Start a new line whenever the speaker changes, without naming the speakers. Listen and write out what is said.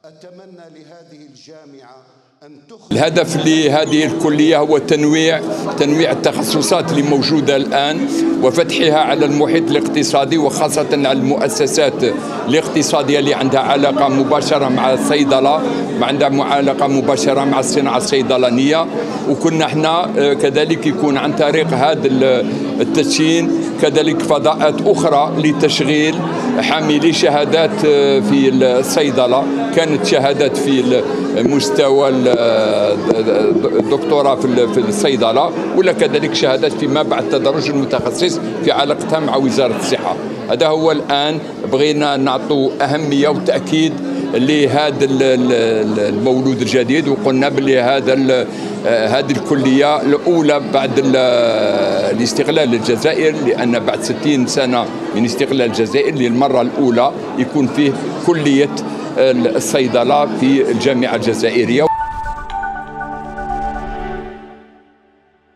أتمنى لهذه الجامعة أن
الهدف لهذه الكلية هو تنويع التخصصات اللي موجودة الآن وفتحها على المحيط الاقتصادي، وخاصة على المؤسسات الاقتصادية اللي عندها علاقة مباشرة مع الصيدلة، عندها علاقة مباشرة مع الصناعة الصيدلانية. وكنا احنا كذلك يكون عن طريق هذا التدشين كذلك فضاءات أخرى لتشغيل حاملي شهادات في الصيدلة، كانت شهادات في مستوى الدكتوراه في الصيدلة، ولا كذلك شهادات فيما بعد تدرج المتخصص في علاقتها مع وزارة الصحة. هذا هو الآن بغينا نعطوا أهمية وتأكيد لهذا المولود الجديد، وقلنا بلي هذه الكلية الأولى بعد الاستقلال الجزائر، لأن بعد 60 سنة من استقلال الجزائر للمرة الأولى يكون فيه كلية الصيدلة في الجامعة الجزائرية.